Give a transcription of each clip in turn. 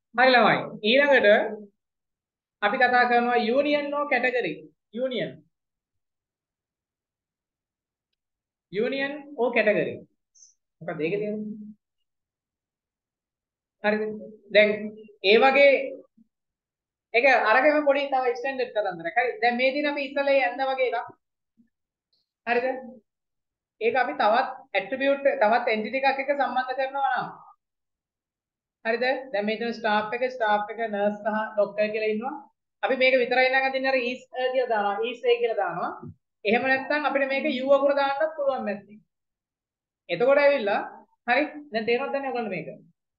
හරි ළමයි. ඊළඟට අපි කතා කරනවා union or category. Union. Union or category. මොකක්ද ඒකේ තියෙන්නේ? හරිද? දැන් ඒ වගේ ඒක අරගෙන පොඩි තව එක්ස්ටෙන්ඩඩ් කරන්න. හරි. දැන් මේ දින අපි ඉස්සෙල්ලා යන්න වගේ එකක්. හරිද? ඒක අපි තවත් ඇට්‍රිබියුට් තවත් එන්ටිටි එකක් එක්ක සම්බන්ධ කරනවා නම්. හරිද? දැන් මෙතන ස්ටාෆ් එක නර්ස් සහ ડોක්ටර් කියලා ඉන්නවා. අපි මේක විතරයි නම් අදින්න අර ඊස් කියලා දානවා. ඊස් ඒ කියලා දානවා. එහෙම නැත්නම් අපිට මේක යූ අකුර දාන්නත් පුළුවන් නැත්නම්. එතකොට ඇවිල්ලා හරි දැන් තේරෙනවද දැන් ඔයගොල්ලෝ මේක?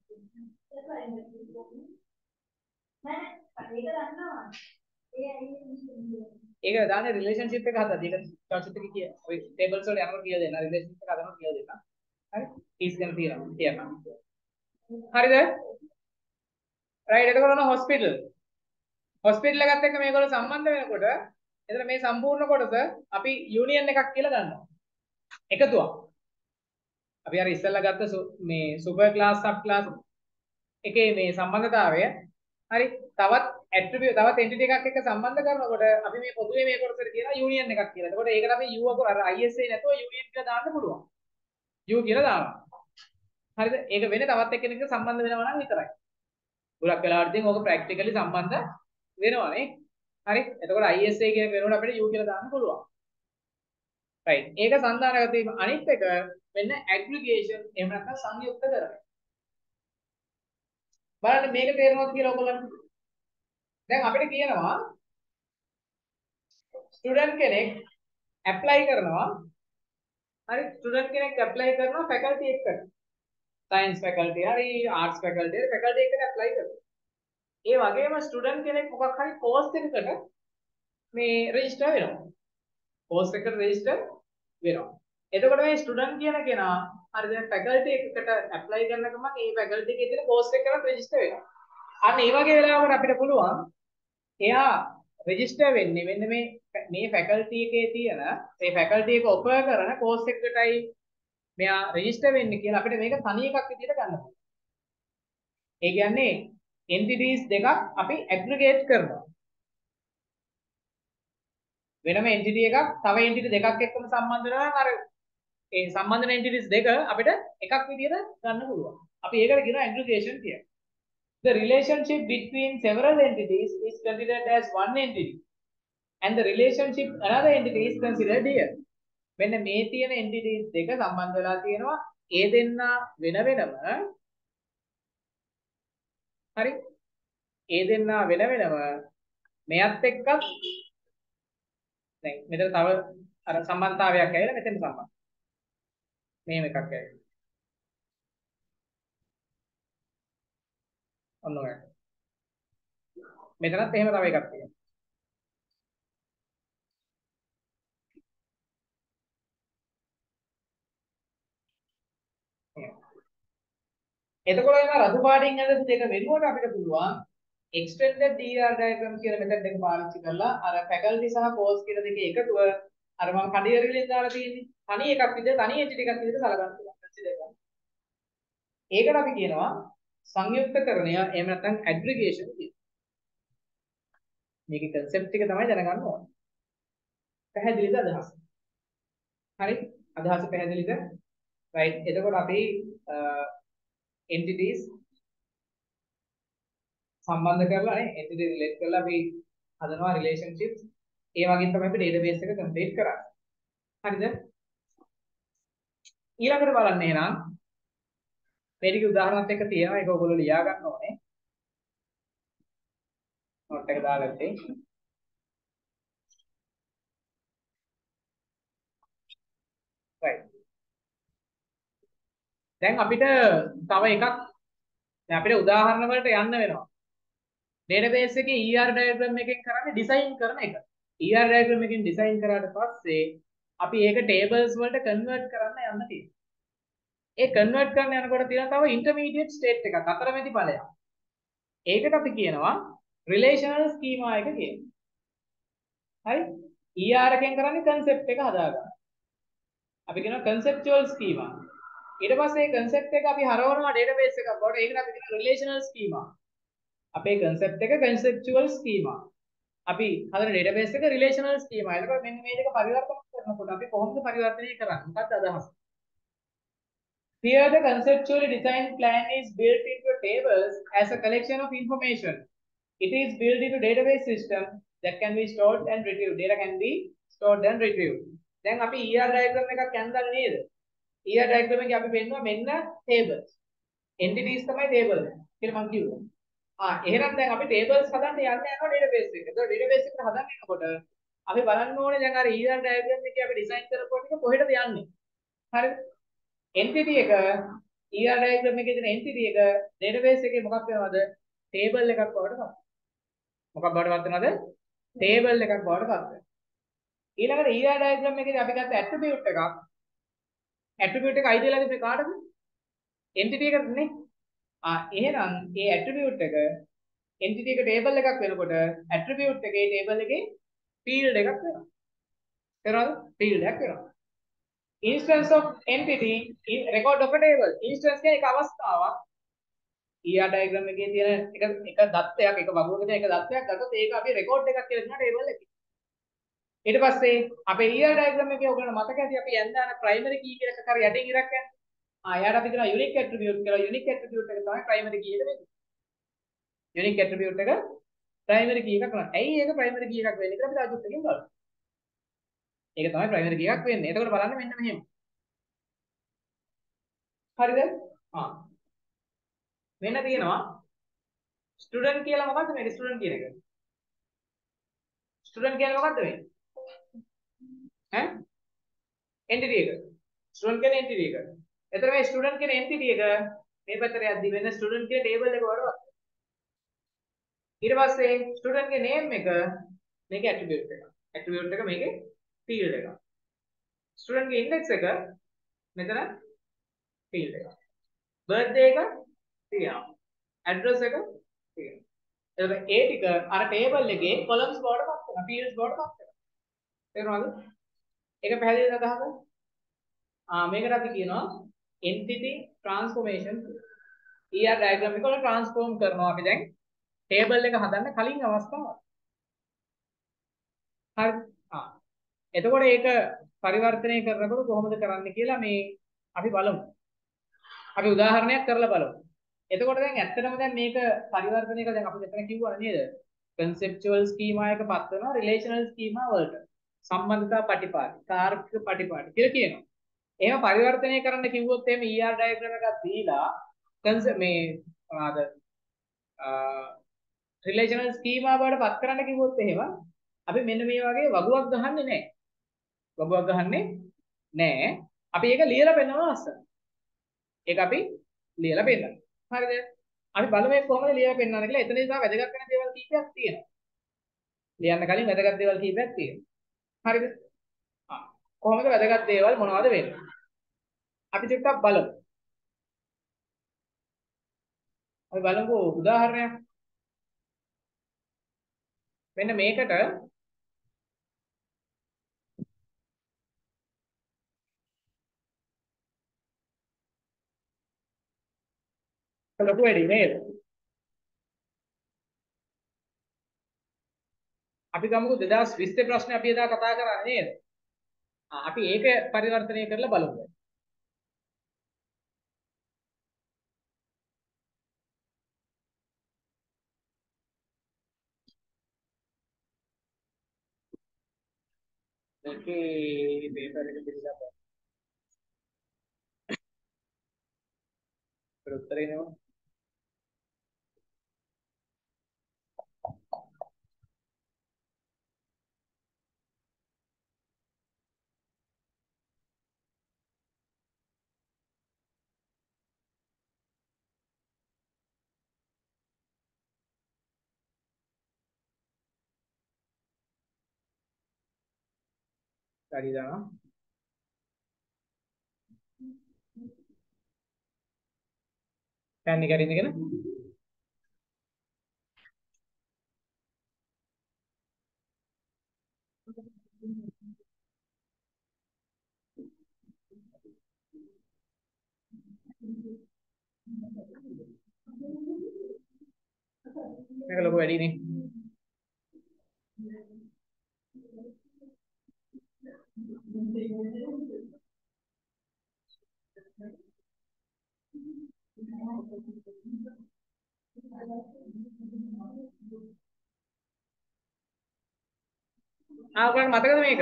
ඒක දාන්නේ රිලේෂන්ෂිප් එක හදලා ඒක කන්සෙප්ට් එක කිය ඔය ටේබල්ස් වල යනකොට කියලා දෙන්න රිලේෂන්ෂිප් එක හදනවා කියලා දෙන්න. හරි? ඊස් ගැන තියනවා. හරිද? රයිට් එතකොට ඔන්න හොස්පිටල්. හොස්පිටල් එකත් එක්ක මේගොල්ලෝ සම්බන්ධ වෙනකොට එතන මේ සම්පූර්ණ කොටස අපි යූනියන් එකක් කියලා ගන්නවා. එකතුවක්. අපි අර ඉස්සෙල්ලා ගත්ත මේ සුපර් ක්ලාස් සබ් ක්ලාස් එකේ මේ සම්බන්ධතාවය හරි තවත් ඇට්‍රිබියුට් තවත් එන්ටිටි එකක් එක්ක සම්බන්ධ කරනකොට අපි මේ පොදුවේ මේ කොටසට කියනවා යූනියන් එකක් කියලා. එතකොට ඒකට අපි U අකුර අර ISA නැතුව යූනියන් කියලා දාන්න පුළුවන්. U කියලා දානවා. හරිද? ඒක වෙන්නේ තවත් එක්කෙනෙක්ට සම්බන්ධ වෙනවා නම් විතරයි. ගොඩක් වෙලාවට ඉතින් ඕක ප්‍රැක්ටිකලි සම්බන්ධ වෙනවානේ. හරි? එතකොට ISA කියන වෙනකොට අපිට U කියලා දාන්න පුළුවන්. right. ඒක සන්දානගත වීම අනිත් එක වෙන්න ඇග්‍රිගේෂන් එහෙම නැත්නම් සංයුක්ත කරන. බලන්න මේක තේරෙනවද කියලා ඔයගොල්ලන්ට? දැන් අපිට කියනවා ස්ටුඩන්ට් කෙනෙක් ඇප්ලයි කරනවා. හරි ස්ටුඩන්ට් කෙනෙක් ඇප්ලයි කරනවා ෆැකල්ටි එකකට. සයන්ස් ෆැකල්ටි හරි ආර්ට්ස් ෆැකල්ටි හරි ෆැකල්ටි එකකට ඇප්ලයි කරනවා. ඒ වගේම ස්ටුඩන්ට් කෙනෙක් මොකක් හරි කෝස් එකකට මේ රෙජිස්ටර් වෙනවා. කෝස් එකට රෙජිස්ටර් වෙනවා. එතකොට මේ ස්ටුඩන්ට් කියන කෙනා හරි දැන් ෆැකල්ටි එකකට ඇප්ලයි කරන ගමන් ඒ ෆැකල්ටි එකේ තියෙන කෝස් එකකට රෙජිස්ටර් වෙනවා. අන්න ඒ වගේ වෙලාවකට අපිට පුළුවන් එයා රෙජිස්ටර් වෙන්නේ මෙන්න මේ ෆැකල්ටි එකේ තියෙන මේ ෆැකල්ටි එක ඔෆර් කරන කෝස් එකකටයි මෙයා රෙජිස්ටර් වෙන්නේ කියලා අපිට මේක තනි එකක් විදිහට ගන්න පුළුවන්. ඒ කියන්නේ entities දෙකක් අපි aggregate කරනවා. වෙනම entity එකක් තව entity දෙකක් එක්කම සම්බන්ධ වෙනවා නම් අර ඒ සම්බන්ධන entities දෙක අපිට එකක් විදිහට ගන්න පුළුවන්. අපි ඒකට කියනවා aggregation කියලා. The relationship between several entities is considered as one entity and the relationship another entity is considered here. මෙන්න මේ තියෙන entities දෙක සම්බන්ධ වෙලා තියෙනවා ඒ දෙන්නා වෙන වෙනම හරි ඒ දෙන්නා වෙන වෙනම මෙයත් එක්කත් දැන් මෙතන තව අර සම්බන්ධතාවයක් ඇවිල්ලා මෙතෙන් සම්බන්ධ මේව එකක් ඇවිල්ලා ඔන්න ඔය මෙතනත් එහෙම තව එකක් තියෙනවා. එතකොට එන රතු පාටින් ඇඳපු දෙක වෙනුවට අපිට පුළුවන් extended DR diagram කියලා මෙතන දෙක පාවිච්චි කරලා අර faculty සහ course කියලා දෙකේ එකතුව අර මම කඩියර වලින් දාලා තියෙන්නේ තනි එකක් විදිහට තනි entity එකක් විදිහට සලකන්න පුළුවන් consider කරන්න. ඒකට අපි කියනවා සංයුක්තකරණය එහෙම නැත්නම් aggregation කියලා. මේකේ concept එක තමයි දැනගන්න ඕනේ. පැහැදිලිද අදහස? හරි අදහස පැහැදිලිද? right එතකොට අපි entities සම්බන්ධ කරලා නේ entity relate කරලා අපි හදනවා relationships ඒ වගේම තමයි අපි database එක complete කරන්නේ. හරිද? ඊළඟට බලන්න එහෙනම් මේ ටික උදාහරණත් එක්ක තියෙනවා ඒක ඔයගොල්ලෝ ලියා ගන්න ඕනේ. note එක දාගත්තේ. right. දැන් අපිට තව එකක් දැන් අපිට උදාහරණ වලට යන්න වෙනවා. database එකේ ER diagram එකෙන් කරන්නේ design කරන එක. ER diagram එකෙන් design කරාට පස්සේ අපි ඒක tables වලට convert කරන්න යන්න තියෙනවා. ඒ convert කරන්න යනකොට තියෙන තව intermediate state එකක් අතරමැදි ඵලයක්. ඒකට අපි කියනවා relational schema එක කියලා. හරි? ER එකෙන් කරන්නේ concept එක හදාගන්න. අපි කියනවා conceptual schema. ඊට පස්සේ මේ concept එක අපි හරවනවා database එකක් වලට. ඒකට අපි කියනවා relational schema. අපේ concept එක conceptual schema. අපි හදන database එක relational schema. එතකොට මෙන්න මේ දෙක පරිවර්තන කරනකොට අපි කොහොමද පරිවර්තනය කරන්නේ? මොකක්ද අදහස? Here the conceptually designed plan is built into tables as a collection of information. It is built into database system that can be stored and retrieved. Data can be stored and retrieved. දැන් අපි ER diagram එකක් යන්දන්නේ නේද? ER diagram එකේ අපි පෙන්නනවා මෙන්න tables. entities තමයි table කියලා මම කිව්වා. එහෙනම් දැන් අපි tables හදන්න යන්න යනවා database එකට. ඒතකොට database එකට හදන්න යනකොට අපි බලන්න ඕනේ දැන් අර ER diagram එකේ අපි design කරපු එක කොහෙටද යන්නේ? හරිද? entity එක ER diagram එකේ තියෙන entity එක database එකේ මොකක් වෙනවද? table එකක් බවට පත් වෙනවා. මොකක් බවට පත් වෙනවද? table එකක් බවට පත් වෙනවා. ඊළඟට ER diagram එකේදී අපි ගත්ත attribute එකක්. attribute එක ID ලාගේ කාටද? entity එකට නේ. එහෙනම් මේ attribute එක entity එක table එකක් වෙනකොට attribute එකේ table එකේ field එකක් වෙනවා. තේරෙනවද? field එකක් වෙනවා. Instance of entity in record of a table. Instance කියන්නේ එක අවස්ථාවක්. ER diagram එකේ තියෙන එක දත්තයක් එක වගුවක තියෙන එක දත්තයක් ගත්තොත් ඒක අපි record එකක් කියලා දෙනවා table එකේ. ඊට පස්සේ අපේ ER diagram එකේ ඔයගොල්ලෝ මතක ඇති අපි යන්දාන primary key කියලා එකක් හරි යටින් ඉරක් යන්නේ. එයාට අපි කියනවා unique attribute කියලා. unique attribute එක තමයි primary key එක වෙන්නේ. unique attribute එක primary key එකක් කරනවා. ඇයි ඒක primary key එකක් වෙන්නේ කියලා අපි තව චුට්ටකින් බලමු. ඒක තමයි primary key එකක් වෙන්නේ. එතකොට බලන්න මෙන්න මෙහෙම. හරිද? මෙන්න තියෙනවා ස්ටුඩන්ට් කියලා මොකක්ද මේ ස්ටුඩන්ට් කියන එක? ස්ටුඩන්ට් කියන්නේ මොකක්ද මේ? ඈ? entity එක. ස්ටුඩන්ට් කියන්නේ entity එක. එතන මේ ස්ටුඩන්ට් කියන entity එක මේ පැත්තට යද්දි වෙන ස්ටුඩන්ට් කියන table එක වරවත්. ඊට පස්සේ ස්ටුඩන්ට් ගේ name එක මේකේ attribute එක. attribute එක මේකේ field එක. ස්ටුඩන්ට් ගේ index එක මෙතන field එක. birthday එක තියෙනවා. address එක තියෙනවා. එතකොට ඒ ටික අර table එකේ columns බවට පත් වෙනවා. fields බවට පත් වෙනවා. තේරුණාද? ඒක පැහැදිලිද අදහස? මේකට අපි කියනවා entity transformation. ER diagram එක වල transform කරනවා අපි දැන් table එක හදන්න කලින් අවස්ථාවක්. හරි. එතකොට ඒක පරිවර්තනය කරනකොට කොහොමද කරන්න කියලා මේ අපි බලමු. අපි උදාහරණයක් කරලා බලමු. එතකොට දැන් ඇත්තටම දැන් මේක පරිවර්තනය කරලා දැන් අපි මෙතන කිව්වා නේද? conceptual schema එක පත් වෙනවා relational schema වලට. සම්බන්ධතා පටිපාටි, තාර්කික පටිපාටි කියලා කියනවා. එහෙම පරිවර්තනය කරන්න කිව්වොත් එහෙම ER diagram එකක් දීලා මේ මොනවාද relational schema වලට පත් කරන්න කිව්වොත් එහෙම අපි මෙන්න මේ වගේ වගුවක් ගහන්නේ නැහැ. වගුවක් ගහන්නේ නැහැ. අපි ඒක ලියලා පෙන්නනවා අස්සන. ඒක අපි ලියලා පෙන්නනවා. හරිද? අපි බලමු මේක කොහොමද ලියලා පෙන්නන්නේ කියලා. එතනදී තව වැදගත් වෙන දේවල් කීපයක් තියෙනවා. ලියන්න කලින් වැදගත් දේවල් කීපයක් තියෙනවා. හරිද? කොහොමද වැදගත් දේවල් මොනවද වෙන්නේ? අපි චුට්ටක් බලමු. අපි බලමු උදාහරණයක්. මෙන්න මේකට ලොකු වැඩි නේද? අපි ගමුකෝ 2020 ප්‍රශ්නේ අපි එදා කතා කරා නේද? අපි ඒක පරිවර්තනය කරලා බලමු. ඒකේ පේපර් එක පිළිලා බලන්න. උත්තරේ නෝ. හරි දානවා. පැන් එක අරින්නගෙන මේක ලොකු වැඩිනේ. ඔයගොල්ලන්ට මතකද මේක?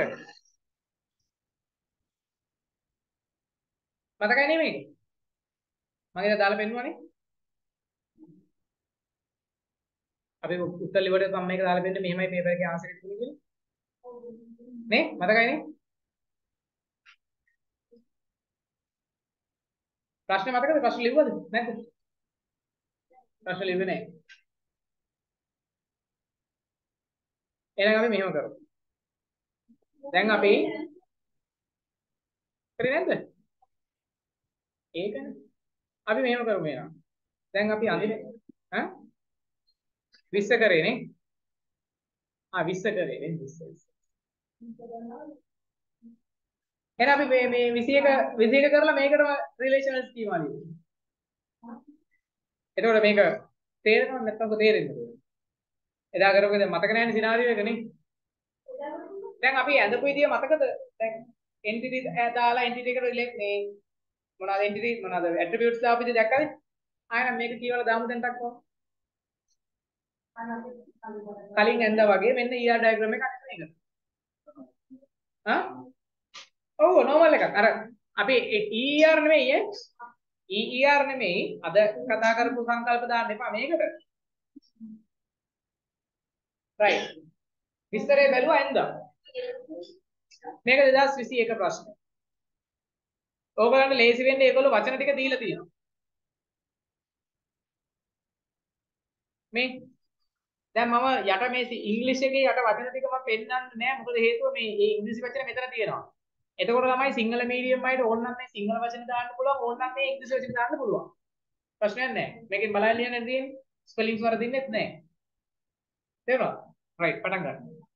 මතකයි නේ මේක? මම දාලා පෙන්නුවානේ. අපි උත්තර ලිවට සම් මේක දාලා පෙන්නේ මෙහෙමයි පේපර් එකේ ආන්සර් එක තිබුණේ කියලා. නේ? මතකයි නේ? ප්‍රශ්නේ මතකද? ප්‍රශ්න ලිව්වද? නැද්ද? ප්‍රශ්න ලිව්වේ නැහැ. එහෙනම් අපි මෙහෙම කරමු. දැන් අපි කරේ නැද්ද? ඒකනේ. අපි මෙහෙම කරමු එහෙනම්. දැන් අපි අඳින ඈ 20 කරේ නේ? 20 කරේ නේ 20. එහෙනම් අපි මේ 21 කරලා මේකටම රිලේෂනල් ස්කීමා ලියමු. එතකොට මේක තේරෙනවද නැත්නම් තේරෙන්නේ කොහොමද? එදා කරපු එක මතක නැහැනේ සිනාරියෝ එක නේ. දැන් අපි ඇඳපු විදිය මතකද? දැන් එන්ටිටි දාලා එන්ටිටි එකට රිලේට් මේ මොනවාද එන්ටිටි මොනවාද ඇට්‍රිබියුට්ස් දාපු විදිය දැක්කද? ආයෙත් මේක කියවලා දාමු දැන් ටක්කෝ. කලින් ඇඳා වගේ මෙන්න ER ඩයග්‍රෑම් එක අනිත් එක. හා? ඔව් නෝමල් එකක්. අර අපි ER නෙමෙයි ER නෙමෙයි අද කතා කරපු සංකල්ප දාන්න එපා මේකට. right. විස්තරය බැලුවා ඇඳා. මේක 2021 ප්‍රශ්න. ඕගලන්ට ලේසි වෙන්නේ ඒගොල්ලෝ වචන ටික දීලා තියෙනවා. මේ දැන් මම යට මේ ඉංග්‍රීසි එකේ යට වචන ටික මම පෙන්නන්නේ නැහැ මොකද හේතුව මේ ඉංග්‍රීසි වචන මෙතන තියෙනවා. එතකොට තමයි සිංහල මීඩියම් අයට ඕන නම් මේ සිංහල වචන දාන්න පුළුවන් ඕන නම් මේ ඉංග්‍රීසි වචන දාන්න පුළුවන්. ප්‍රශ්නයක් නැහැ. මේකෙන් බලන්න ලියන්න තියෙන්නේ ස්පෙලිංස් වරදින්නෙත් නැහැ. තේරුණාද? right පටන් ගන්න.